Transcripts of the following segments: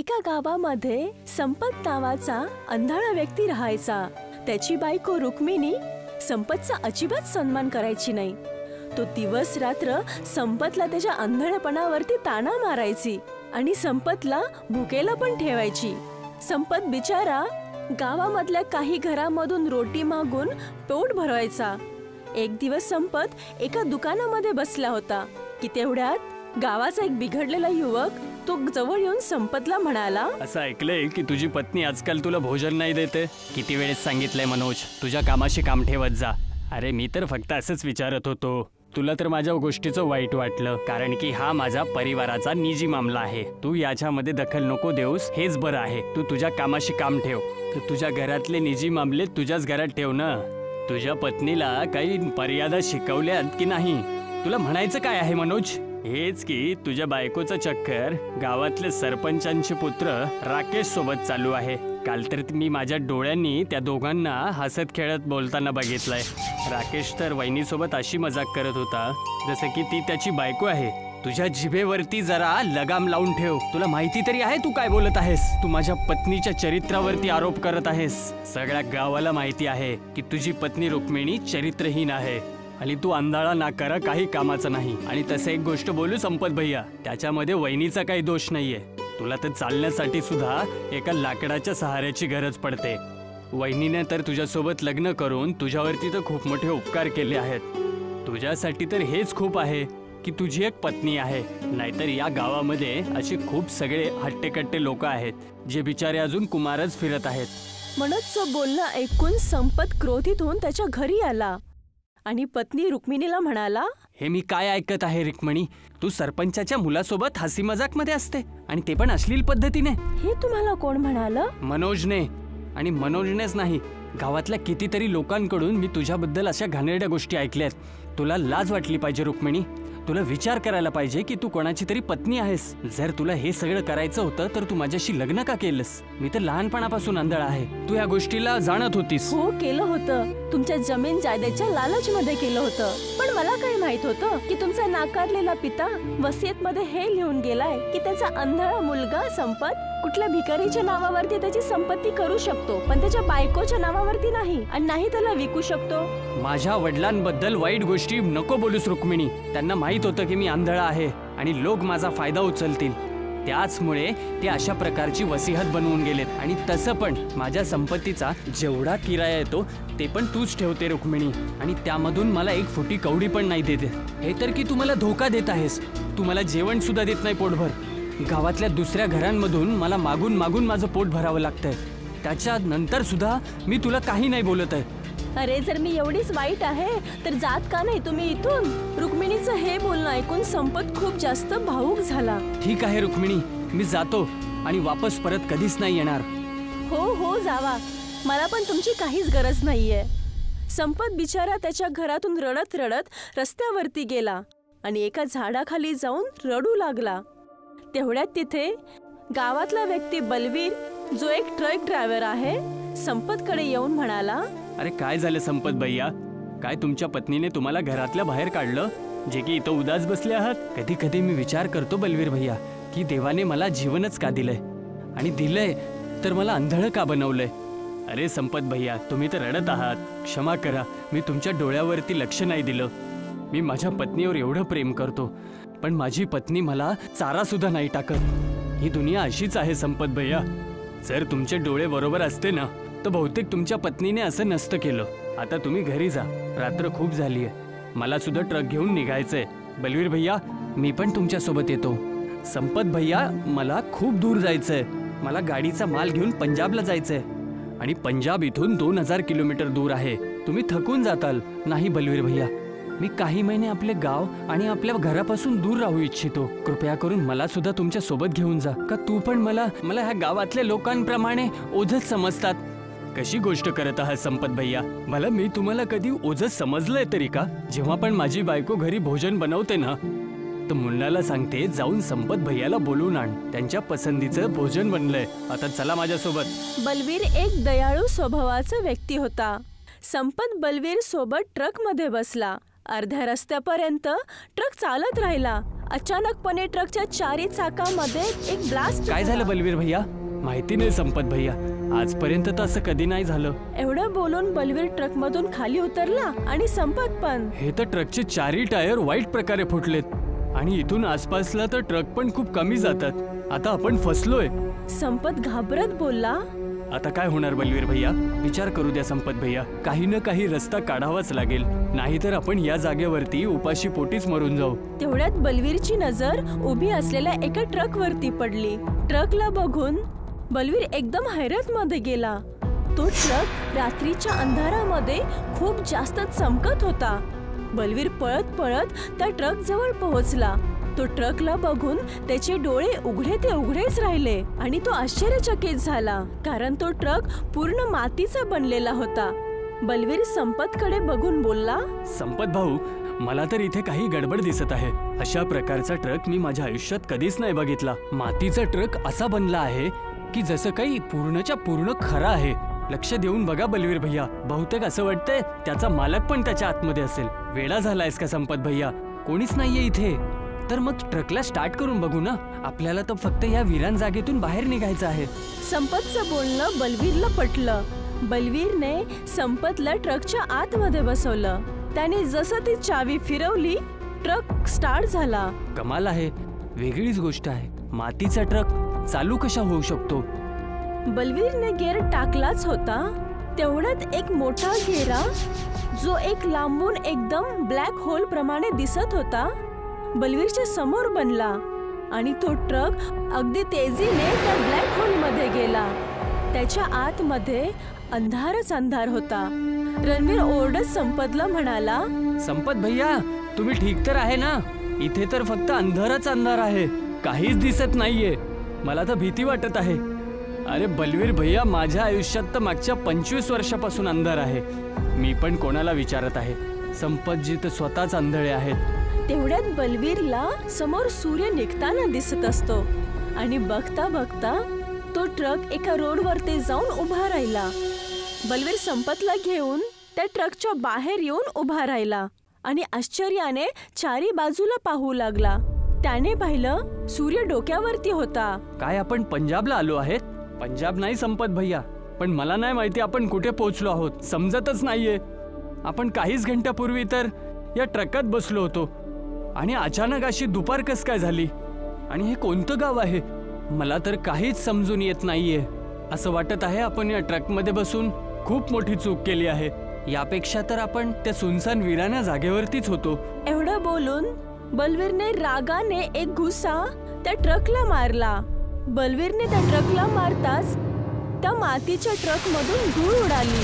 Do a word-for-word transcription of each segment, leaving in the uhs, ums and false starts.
एका गावामध्ये संपत नावाचा अंधाळा व्यक्ती राहायचा। त्याची बायको रुक्मिणी संपतचा अजिबात सन्मान करायची नाही। तो दिवस रात्र संपतला त्याच्या अंधळेपणावरती ताना मारायची आणि संपतला भुकेला पण ठेवायची। संपत बिचारा गावामधल्या काही घरामधून रोटी मागून पोट भरवायचा। एक दिवस संपत एका दुकानामध्ये बसला होता की तेवढ्यात गावाचा एक बिघडलेला युवक तो जवळ येऊन संपतला म्हणाला, असं ऐकलंय की तुझी पत्नी आजकाल तुला भोजन नाही देते। किती वेळेस सांगितलंय मनोज, तुझ्या कामाशी काम ठेवत जा। अरे मी तर फक्त असंच विचारत होतो। तुला तर माझ्या गोष्टीचं वाईट वाटलं, कारण की हा माझा परिवाराचा निजी मामला आहे। तू याच्यामध्ये दखल नको देऊस, हेच बरं आहे। तू तुझ्या कामाशी काम ठेव। तर तुझ्या घरातले निजी मामले तुझ्याच घरात ठेव ना। तुझ्या पत्नीला काही मर्यादा शिकवल्यात की नाही? तुला म्हणायचं काय आहे मनोज? हेच की तुझ्या बायकोचं चक्कर गावातले सरपंचांचे पुत्र राकेश सोबत चालू आहे। काल तर मी माझ्या डोळ्यांनी त्या दोघांना हसत खेळत बोलताना बघितलंय। राकेश तर वहिनीसोबत अशी मजाक करत होता जसे की ती त्याची बायको आहे। तुझ्या जिभेवरती जरा लगाम लावून ठेव। तुला माहिती तरी आहे तू काय बोलत आहेस? तू माझ्या पत्नीच्या चरित्रावरती आरोप करत आहेस। सगळ्या गावाला माहिती आहे की तुझी पत्नी रुक्मिणी चरित्रहीन आहे आणि तू अंधाळा नाकारा काही कामाचा नाही। आणि तसं एक गोष्ट बोलू संपत भैया, त्याच्यामध्ये वहिनीचा काही दोष नाहीये। तुला तर चालण्यासाठी सुद्धा एका लाकडाच्या सहाऱ्याची गरज पडते। वहिनीने तर तुझ्यासोबत लग्न करून तुझ्यावरती तर खूप मोठे उपकार केले आहेत। तुझ्यासाठी तर हेच खूप आहे की तुझी एक पत्नी आहे, नाहीतर या गावामध्ये असे खूप सगळे हट्टेकट्टे लोक आहेत जे बिचारे अजून कुमारच फिरत आहेत। मनोजचं बोलणं ऐकून संपत क्रोधित होऊन त्याच्या घरी आला आणि पत्नी रुक्मिणीला म्हणाला, हे मी काय ऐकत आहे रुक्मिणी? तू सरपंचाच्या मुलासोबत हसी मजाक मध्ये असते आणि ते पण अश्लील पद्धतीने। हे तुम्हाला कोण म्हणालं? मनोजने। आणि मनोजनेच नाही, गावातल्या कितीतरी लोकांकडून मी तुझ्याबद्दल अशा घाणेरड्या गोष्टी ऐकल्यात। तुला लाज वाटली पाहिजे रुक्मिणी। तुला विचार करायला पाहिजे की तू कोणाची तरी पत्नी आहेस। जर तुला हे सगळं करायचं होतं तर तू माझ्याशी लग्न का केलंस? मी तर लहानपणापासून अंधळा आहे। तू या गोष्टीला जाणत होतीस। हो केलं होतं, तुमच्या जमीन जायदाच्या लालच मध्ये केलं होतं। पण मला काय माहित होतं की तुमचा नाकारलेला पिता वसियत मध्ये हे लिहून गेलाय की त्याचा अंधळा मुलगा संपत कुठल्या भिकारीच्या नावावरती त्याची संपत्ती करू शकतो, पण त्याच्या बायकोच्या नावावरती नाही, आणि नाही त्याला विकू शकतो। माझ्या वडिलांबद्दल वाईट गोष्टी नको बोलूस रुक्मिणी। त्यांना माहित होतं की मी आंधळा आहे आणि लोक माझा फायदा उचलतील, त्याचमुळे ते अशा प्रकारची वसियत बनवून गेलेत। आणि तसं पण माझ्या संपत्तीचा जेवढा किराया येतो ते पण तूच ठेवते रुक्मिणी, आणि त्यामधून मला एक फुटी कवडी पण नाही देते। हे तर की तू मला धोका देत आहेस। तू मला जेवण सुद्धा देत नाही पोटभर। गावातल्या दुसऱ्या घरांमधून मला मागून मागून माझं पोट भरावं लागतंय, त्याच्यानंतर सुद्धा मी तुला काही नाही बोलत आहे। अरे जर मी एवढीच वाईट आहे तर जात का नाही तुम्ही इथून? रुक्मिणीचं हे बोलणं ऐकून संपत खूप जास्त भावुक झाला। ठीक आहे रुक्मिणी, मी जातो आणि वापस परत कधीच नाही येणार। हो हो जावा, मला पण तुमची काहीच गरज नाहीये। संपत बिचारा त्याच्या घरातून रडत रडत रस्त्यावरती गेला आणि एका झाडाखाली जाऊन रडू लागला। तेवढ्यात तिथे गावातला व्यक्ती बलवीर, जो एक ट्रक ड्रायव्हर आहे, संपतकडे येऊन म्हणाला, अरे काय झालं संपत भैया? काय तुमच्या पत्नीने तुम्हाला घरातल्या बाहेर काढलं, जे की इथं उदास बसले आहात? कधी कधी मी विचार करतो बलवीर भैया की देवाने मला जीवनच का दिलंय, आणि दिलंय तर मला अंधळ का बनवलंय? अरे संपत भैया, तुम्ही तर रडत आहात, क्षमा करा, मी तुमच्या डोळ्यावरती लक्ष नाही दिलं। मी माझ्या पत्नीवर एवढं प्रेम करतो, पण माझी पत्नी मला चारा सुद्धा नाही टाकत। ही दुनिया अशीच आहे संपत भैया। जर तुमचे डोळे बरोबर असते ना तर बहुतेक तुमच्या पत्नीने असं नसतं केलं। आता तुम्ही घरी जा, रात्र खूप झाली आहे, मला सुद्धा ट्रक घेऊन निघायचंय। बलवीर भैया, मी पण तुमच्या सोबत येतो। संपत भैया, मला खूप दूर जायचंय, मला गाडीचा माल घेऊन पंजाबला जायचंय, आणि पंजाब इथून दोन हजार किलोमीटर दूर आहे। तुम्ही थकून जाताल। नाही बलवीर भैया, मी काही महिने आपले गाव आणि आपल्या घरापासून दूर राहू इच्छितो। कृपया करून मला सुद्धा तुमच्या सोबत घेऊन जा। का तू पण मला मला ह्या गावातल्या लोकांप्रमाणे ओझच समजतात? कशी गोष्ट करत आहात संपत भैया? मला मी तुम्हाला कधी ओझच समजलंय तरी का? जेव्हा पण माझी बायको घरी भोजन बनवते ना तर मुन्नाला सांगते जाऊन संपत भैयाला बोलून आण, त्यांच्या पसंतीचं भोजन बनलंय, आता चला माझ्यासोबत। बलवीर एक दयाळू स्वभावाचा व्यक्ती होता। संपत बलवीर सोबत ट्रक मध्ये बसला। अर्ध्या रस्त्यापर्यंत ट्रक चालत राहिला अचानकपणे ट्रकच्या चारी चाकामध्ये एक ब्लास्ट काय झालं बलवीर भैया? माहिती नाही संपत भैया, आजपर्यंत तर असं कधी नाही झालं. एवढं बोलून बलवीर ट्रक मधून खाली उतरला आणि संपत पण. हे तर ट्रकचे चारही टायर वाईट प्रकारे फुटलेत आणि इथून आसपासला तर ट्रक पण खूप कमी जातात. आता आपण फसलोय. संपत घाबरत बोलला, आता काय होणार बलवीर भैया? विचार करू द्या संपत भैया, काही ना काही रस्ता काढावाच लागेल, नाहीतर आपण या जागेवरती उपाशी पोटीच मरून जाऊ. तेवढ्यात बलवीरची नजर उभी असलेल्या एका ट्रक वरती पडली. ट्रकला बघून बलवीर एकदम हैरत मध्ये गेला. तो ट्रक रात्रीच्या अंधारामध्ये खूप जास्त चमकत होता. बलवीर पळत पळत त्या ट्रक जवळ पोहोचला. तो ट्रकला बघून त्याचे डोळे उघडे ते उघडेच राहिले आणि तो आश्चर्यचकित झाला, कारण तो ट्रक पूर्ण मातीचा बनलेला होता. बलवीर संपतकडे बघून बोलला, संपत भाऊ, मला तर इथे काही गडबड दिसत आहे. अशा प्रकारचा ट्रक मी माझ्या आयुष्यात कधीच नाही बघितला. मातीचा ट्रक असा बनला आहे की जसं काही पूर्णच्या पूर्ण खरं आहे. लक्ष देऊन बघा बलवीर भैया, बहुतेक असं वाटतंय त्याचा मालक पण त्याच्या आतमध्ये असेल. वेडा झालायस का संपत भैया? कोणीच नाहीये इथे. तर मग ट्रकला स्टार्ट करून बघू ना. आपल्याला तर फक्त या विरान जागेतून बाहेर निघायचं आहे. संपतचं बोलणं बलवीरला पटलं. बलवीरने संपतला ट्रकच्या आतमध्ये बसवलं. त्याने जसं ती चावी फिरवली, ट्रक स्टार्ट झाला. कमाल आहे, वेगळीच गोष्ट आहे. मातीचा ट्रक चालू कशा होऊ शकतो? बलवीरने गेअर टाकलाच होता, तेवढ्यात एक मोठा घेरा जो एक लांबून एकदम ब्लॅक होल प्रमाणे दिसत होता, बलवीरच्या समोर बनला आणि तो ट्रक अगदी तेजीने त्या ब्लॅक होल मध्ये गेला. त्याच्या आतमध्ये अंधारच अंधार होता. रणवीर ओरडत संपतला म्हणाला, संपत भैया, तुम्ही ठीक तर आहे ना? इथे तर फक्त अंधारच अंधार आहे, काहीच दिसत नाहीये. मला तर भीती वाटत आहे. अरे बलवीर भैया, माझ्या आयुष्यात तर मागच्या पंचवीस वर्षापासून अंधार आहे. मी पण कोणाला विचारत आहे? संपतजी तर स्वतःच आंधळे आहेत. तेवढ्यात बलवीरला समोर सूर्य निघताना दिसत असतो आणि बघता बघता तो ट्रक एका रोडवरती जाऊन उभा राहिला. बलवीर संपतला घेऊन त्या ट्रकच्या बाहेर येऊन उभा राहिला आणि आश्चर्याने चारी बाजूला पाहू लागला. त्याने पाहिलं सूर्य डोक्यावरती होता. काय आपण पंजाबला आलो आहेत? पंजाब नाही संपत भैया, पण मला नाही माहिती आपण कुठे पोहोचलो आहोत. समजतच नाहीये. आपण काहीच घंट्यापूर्वी तर या ट्रकात बसलो होतो आणि अचानक अशी दुपार कस काय झाली? आणि हे कोणतं गाव आहे? मला तर काहीच समजून येत नाहीये. असं वाटत आहे आपण या ट्रकमध्ये बसून खूप मोठी चूक केली आहे. यापेक्षा तर आपण त्या सुनसान वीराच्या जागेवरतीच होतो. एवढं बोलून बलवीरने रागाने एक घुसा त्या ट्रकला मारला. बलवीरने त्या ट्रकला मारताच त्या मातीच्या ट्रक मधून धूळ उडाली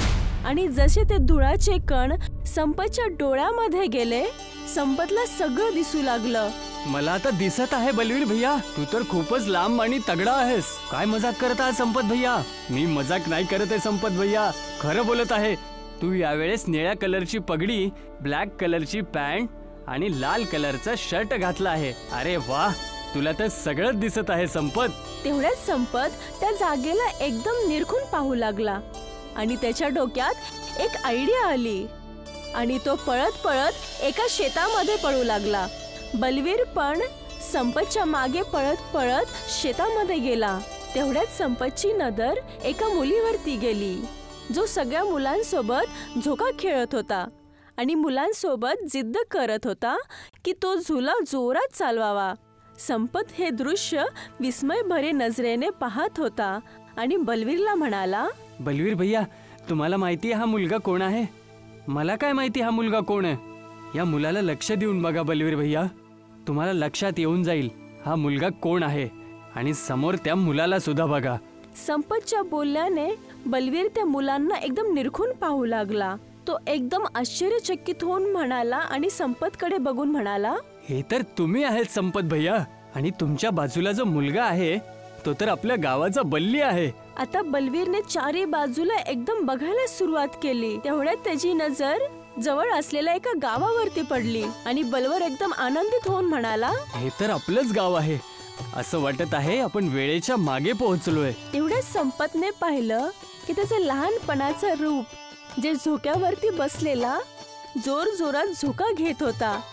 आणि जसे ते धुळाचे कण संपतच्या डोळ्यामध्ये गेले, संपतला सगळं दिसू लागलं. मला आता दिसत आहे बलवीर भैया, तू तर खूपच लांब आणि तगडा आहेस. काय मजाक करत आहे संपत भैया? मी मजाक नाही करत आहे संपत भैया, खरं बोलत आहे. तू यावेळेस निळ्या कलरची पगडी, ब्लॅक कलरची पॅन्ट आणि लाल कलरचा शर्ट घातला आहे. अरे वाह, तुला तर सगळंच दिसत आहे संपत. तेवढ्याच संपत त्या जागेला एकदम निरखून पाहू लागला आणि त्याच्या डोक्यात एक आयडिया आली आणि तो पळत पळत एका शेतामध्ये पळू लागला. बलवीर पण संपतच्या मागे पळत पळत शेतामध्ये गेला. तेवढ्यात संपतची नजर एका मुलीवरती गेली, जो सगळ्या मुलांसोबत झोका खेळत होता आणि मुलांसोबत जिद्द करत होता की तो झुला जोरात चालवावा. संपत हे दृश्य विस्मयभरे नजरेने पाहत होता आणि बलवीरला म्हणाला, बलवीर भैया, तुम्हाला माहिती हा मुलगा कोण आहे? मला काय माहिती हा मुलगा कोण आहे? या मुलाला लक्ष देऊन बघा बलवीर भैया, तुम्हाला लक्षात येऊन जाईल हा मुलगा कोण आहे. आणि समोर त्या मुलाला सुद्धा बघा. संपतच्या बोलण्याने बलवीर त्या मुलांना एकदम निरखून पाहू लागला. तो एकदम आश्चर्यचकित होऊन म्हणाला आणि संपतकडे बघून म्हणाला, हे तर तुम्ही आहेत संपत भैया. आणि तुमच्या बाजूला जो मुलगा आहे तो तर आपल्या गावाचा बल्ली आहे. आता बलवीरने चारी बाजूला एकदम बघायला सुरुवात केली. तेवढ्यात त्याची नजर जवळ असलेल्या एका गावावरती पडली आणि बलवर एकदम आनंदित होऊन म्हणाला, हे तर आपलंच गाव आहे. असं वाटत आहे आपण वेळेच्या मागे पोहोचलोय. तेवढ्यात संपतने पाहिलं की त्याचं लहानपणाचं रूप, जे झोक्यावरती बसलेला जोर जोरात झोका घेत होता.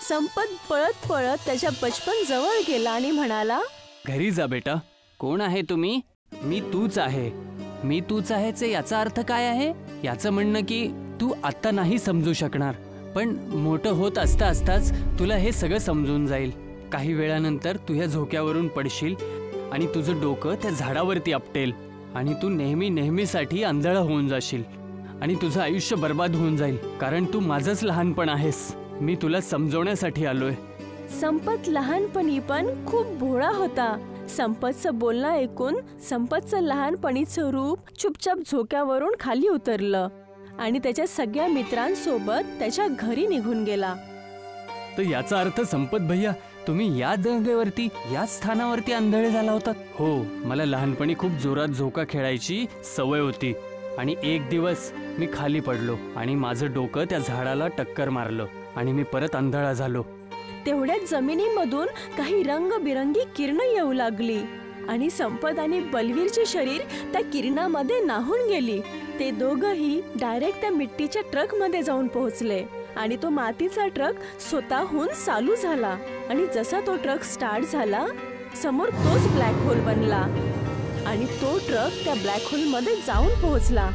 संपत पळत पळत त्याच्या बचपन जवळ गेला आणि म्हणाला, घरी जा बेटा. कोण आहे तुम्ही? मी तूच आहे. मी तूच आहेचे याचा अर्थ काय आहे? याचं म्हणणं की तू आत्ता नाही समजू शकणार, पण मोठं होत असता असताच तुला हे सगळं समजून जाईल. काही वेळानंतर तू ह्या झोक्यावरून पडशील आणि तुझं डोकं त्या झाडावरती आपटेल आणि तू नेहमी नेहमीसाठी आंधळा होऊन जाशील आणि तुझं आयुष्य बर्बाद होऊन जाईल, कारण तू माझंच लहानपण आहेस. मी तुला समजवण्यासाठी आलोय. संपत लहानपणी पण खूप भोळा होता. संपतचं बोलणं ऐकून संपतचं लहानपणीचं रूप चुपचाप झोक्यावरून खाली उतरलं आणि त्याच्या सगळ्या मित्रांसोबत त्याच्या घरी निघून गेला. तर याचा अर्थ संपत भैया, तुम्ही या जागेवरती, या स्थानावरती आंधळे झाला होतात? हो, मला लहानपणी खूप जोरात झोका खेळायची सवय होती आणि एक दिवस मी खाली पडलो आणि माझं डोकं त्या झाडाला टक्कर मारलं आणि मी परत आंधळा झालो. तेवढ्याच जमिनीमधून काही रंगबिरंगी किरणं येऊ लागली आणि संपत आणि बलवीरचे शरीर त्या किरणामध्ये नाहून गेली. ते दोघंही डायरेक्ट त्या मिट्टीच्या ट्रकमध्ये जाऊन पोहोचले आणि तो मातीचा ट्रक स्वतःहून चालू झाला आणि जसा तो ट्रक स्टार्ट झाला, समोर तोच ब्लॅक होल बनला आणि तो ट्रक त्या ब्लॅक होलमध्ये जाऊन पोहोचला.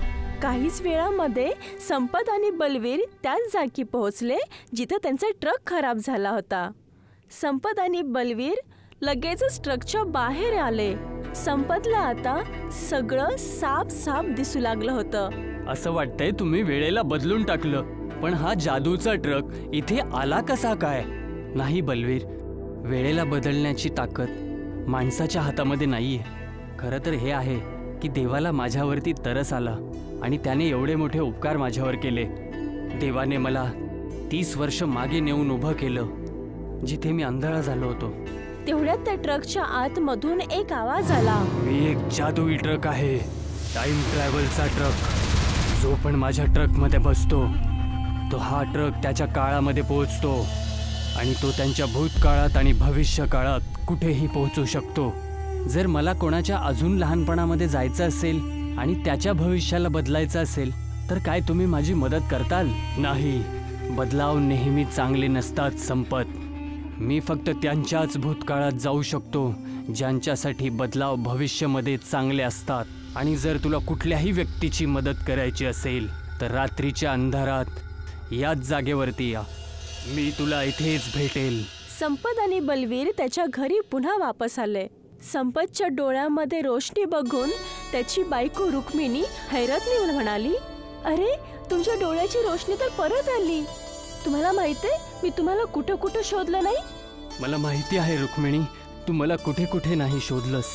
काहीच वेळामध्ये संपत आणि बलवीर त्याच जागी पोहोचले जिथे त्यांचा ट्रक खराब झाला होता. संपत आणि बलवीर लगेचच ट्रकच्या बाहेर आले. संपतला आता सगळं साफ साफ दिसू लागलं होतं. असं वाटतंय तुम्ही वेळेला बदलून टाकलं, पण हा जादूचा ट्रक इथे आला कसा काय? नाही बलवीर, वेळेला बदलण्याची ताकद माणसाच्या हातामध्ये नाहीये. खरं तर हे आहे की देवाला माझ्यावरती तरस आला आणि त्याने एवढे मोठे उपकार माझ्यावर केले. देवाने मला तीस वर्ष मागे नेऊन उभं केलं जिथे मी आंधळा झालो होतो. तेवढ्यात त्या ट्रकच्या आतमधून एक आवाज आला, मी एक जादुई ट्रक आहे, टाइम ट्रॅव्हलचा ट्रक. जो पण माझ्या ट्रकमध्ये बसतो तो हा ट्रक त्याच्या काळामध्ये पोहोचतो आणि तो त्यांच्या भूतकाळात आणि भविष्य काळात कुठेही पोहोचू शकतो. जर मला कोणाच्या अजून लहानपणामध्ये जायचं असेल आणि त्याच्या भविष्याला बदलायचं असेल तर काय तुम्ही माझी मदत करताल? नाही, बदलाव नेहमी चांगले नसतात संपत. मी फक्त त्यांच्याच भूतकाळात जाऊ शकतो ज्यांच्यासाठी बदलाव भविष्यामध्ये चांगले असतात. आणि जर तुला कुठल्याही व्यक्तीची मदत करायची असेल तर रात्रीच्या अंधारात याच जागेवरती या, मी तुला इथेच भेटेल. संपत आणि बलवीर त्याच्या घरी पुन्हा वापस आले. संपतच्या डोळ्यामध्ये रोशनी बघून त्याची बायको रुक्मिणी हैरातने म्हणाली, अरे, तुमच्या डोळ्याची रोशनी तर परत आली. तुम्हाला माहितीये मी तुम्हाला कुठं कुठं शोधलं नाही? मला माहिती आहे रुक्मिणी, तू मला कुठे कुठे नाही शोधलंस.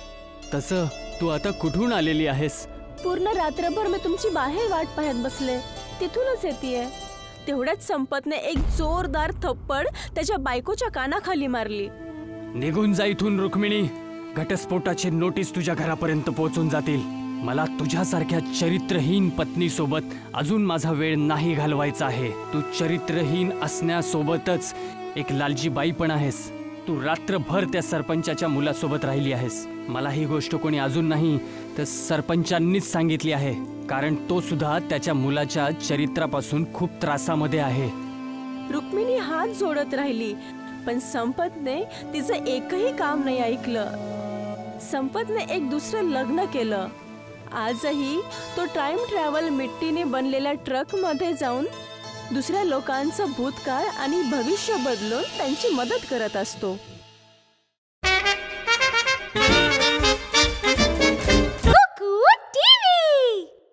तसं तू आता कुठून आलेली आहेस? पूर्ण रात्रभर मी तुमची बाहेर वाट पाहत बसले, तिथूनच येतेय. तेवढ्याच संपतने एक जोरदार थप्पड त्याच्या बायकोच्या कानाखाली मारली. निघून जा इथून रुक्मिणी, घटस्फोटाचे नोटीस तुझ्या घरापर्यंत पोहोचून जातील. मला तुझ्यासारख्या चरित्रहीन पत्नीसोबत अजून माझा वेळ नाही घालवायचा आहे. तू चरित्रहीन असण्यासोबतच एक लालची बाई पण आहेस. तू रात्रभर त्या सरपंचाच्या मुलासोबत राहिली आहेस. मला ही गोष्ट कोणी अजून नाही तर सरपंचांनीच सांगितली आहे, कारण तो सुद्धा त्याच्या मुलाच्या चरित्रापासून खूप त्रासामध्ये आहे. रुक्मिणी हात जोडत राहिली, पण संपतने तिचं एकही काम नाही ऐकलं. संपतने एक दुसरं लग्न केलं. आजही तो टाइम ट्रॅव्हल मिट्टीने बनलेल्या ट्रक मध्ये जाऊन दुसऱ्या लोकांचं भूतकाळ आणि भविष्य बदलून त्यांची मदत करत असतो.